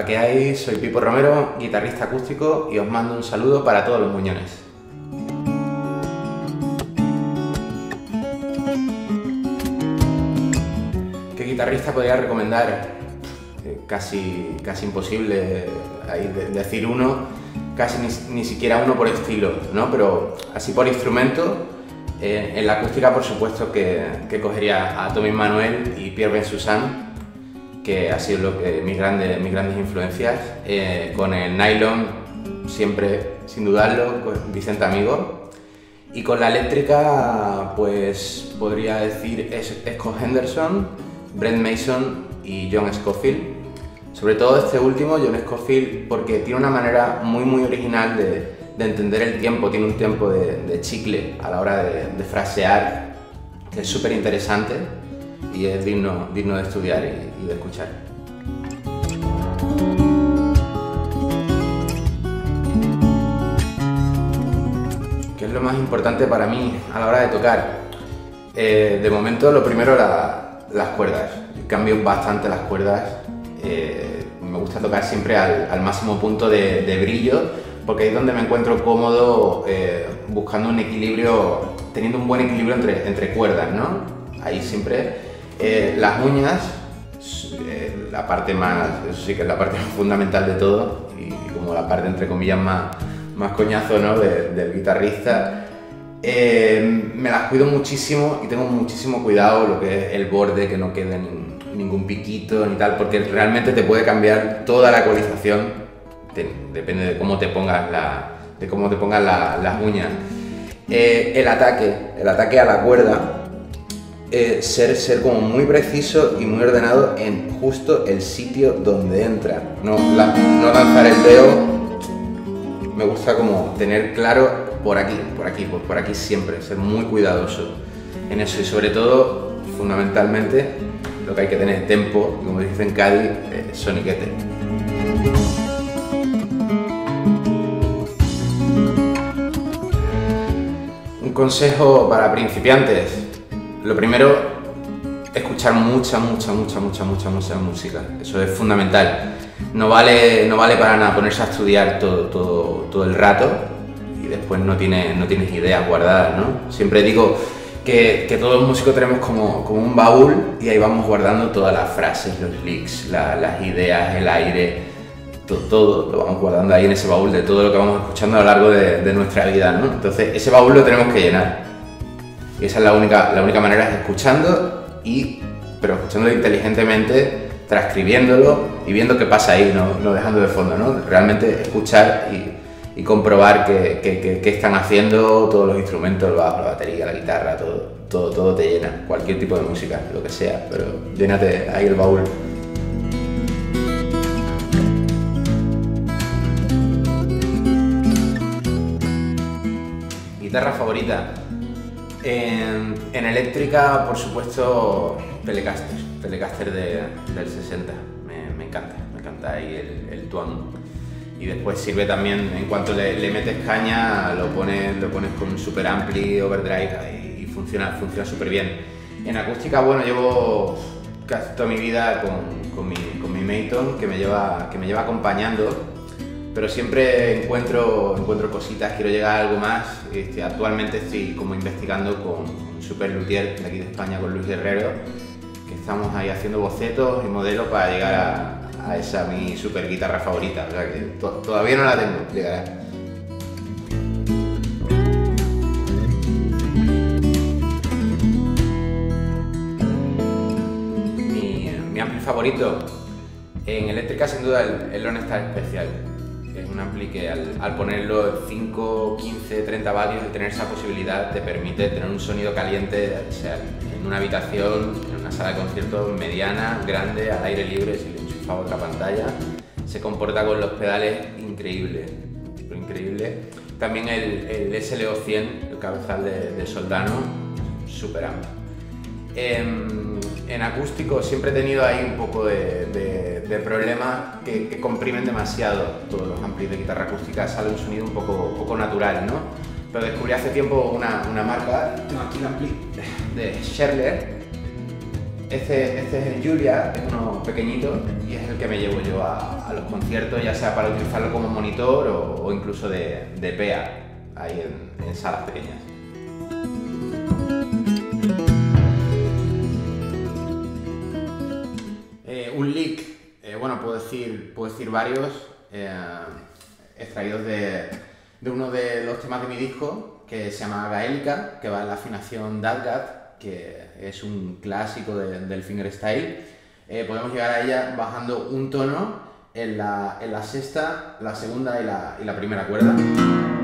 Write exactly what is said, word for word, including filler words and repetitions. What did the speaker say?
¿qué hay? Soy Pipo Romero, guitarrista acústico, y os mando un saludo para todos los muñones. ¿Qué guitarrista podría recomendar? Eh, casi, casi imposible ahí de, decir uno, casi ni, ni siquiera uno por estilo, ¿no? Pero así por instrumento, eh, en la acústica por supuesto que, que cogería a Tommy Emmanuel y Pierre Bensusan, que ha sido lo que, mis, grandes, mis grandes influencias. Eh, con el nylon, siempre, sin dudarlo, con Vicente Amigo. Y con la eléctrica, pues podría decir Scott Henderson, Brent Mason y John Scofield. Sobre todo este último, John Scofield, porque tiene una manera muy muy original de, de entender el tiempo, tiene un tiempo de, de chicle a la hora de, de frasear, que es súper interesante. Y es digno, digno de estudiar y, y de escuchar. ¿Qué es lo más importante para mí a la hora de tocar? Eh, de momento, lo primero, la, las cuerdas. Yo cambio bastante las cuerdas. Eh, me gusta tocar siempre al, al máximo punto de, de brillo, porque ahí es donde me encuentro cómodo, eh, buscando un equilibrio, teniendo un buen equilibrio entre, entre cuerdas, ¿no? Ahí siempre. Eh, las uñas, eh, la parte más, eso sí que es la parte más fundamental de todo, y, y como la parte entre comillas más, más coñazo, ¿no? de, del guitarrista. Eh, me las cuido muchísimo y tengo muchísimo cuidado lo que es el borde, que no quede ni, ningún piquito ni tal, porque realmente te puede cambiar toda la ecualización, te, depende de cómo te pongas, la, de cómo te pongas la, las uñas. Eh, el ataque, el ataque a la cuerda. Eh, ser, ser como muy preciso y muy ordenado en justo el sitio donde entra, no, la, no lanzar el dedo. Me gusta como tener claro por aquí, por aquí, por, por aquí siempre, ser muy cuidadoso en eso, y sobre todo, fundamentalmente, lo que hay que tener tempo, como dice en Cádiz, eh, soniquete. Un consejo para principiantes. Lo primero, escuchar mucha, mucha, mucha, mucha, mucha, mucha música. Eso es fundamental. No vale, no vale para nada ponerse a estudiar todo, todo, todo el rato y después no tienes, no tienes ideas guardadas, ¿no? Siempre digo que, que todos los músicos tenemos como, como un baúl, y ahí vamos guardando todas las frases, los licks, la, las ideas, el aire, todo, todo lo vamos guardando ahí en ese baúl de todo lo que vamos escuchando a lo largo de, de nuestra vida, ¿no? Entonces ese baúl lo tenemos que llenar. Y esa es la única, la única manera, es escuchando, y, pero escuchándolo inteligentemente, transcribiéndolo y viendo qué pasa ahí, no, no dejando de fondo, ¿no? Realmente escuchar y, y comprobar qué, qué, qué, qué están haciendo todos los instrumentos, el bajo, la batería, la guitarra, todo, todo, todo te llena, cualquier tipo de música, lo que sea, pero llénate ahí el baúl. ¿Guitarra favorita? En, en eléctrica, por supuesto, Telecaster, Telecaster de, del sesenta, me, me encanta, me encanta ahí el, el twang. Y después sirve también, en cuanto le, le metes caña, lo pones, lo pones con un super ampli, overdrive, y, y funciona funciona súper bien. En acústica, bueno, llevo casi toda mi vida con, con, mi, con mi Maton, que me lleva, que me lleva acompañando. Pero siempre encuentro, encuentro cositas, quiero llegar a algo más. Este, actualmente estoy como investigando con un super luthier de aquí de España, con Luis Guerrero, que estamos ahí haciendo bocetos y modelos para llegar a, a esa mi super guitarra favorita. O sea que to todavía no la tengo, llegará. Mi, mi ampli favorito, en eléctrica sin duda el, el Lone Star Special. Es un ampli que al, al ponerlo cinco, quince, treinta vatios, el tener esa posibilidad te permite tener un sonido caliente, o sea, en una habitación, en una sala de conciertos mediana, grande, al aire libre, si le enchufas otra pantalla. Se comporta con los pedales increíble, increíble. También el, el S L O cien, el cabezal de, de Soldano, súper amplio. En, en acústico siempre he tenido ahí un poco de, de, de problemas que, que comprimen demasiado todos los amplis de guitarra acústica, sale un sonido un poco, poco natural, ¿no? Pero descubrí hace tiempo una, una marca, no, aquí el ampli de Scherler, Este, este es el Julia, es uno pequeñito y es el que me llevo yo a, a los conciertos, ya sea para utilizarlo como monitor o, o incluso de, de P A, ahí en, en salas pequeñas. Eh, un lick, eh, bueno, puedo decir, puedo decir varios, eh, extraídos de, de uno de los temas de mi disco, que se llama Gaélica, que va en la afinación Dadgat, que es un clásico de, del fingerstyle. Eh, podemos llegar a ella bajando un tono en la, en la sexta, la segunda y la, y la primera cuerda.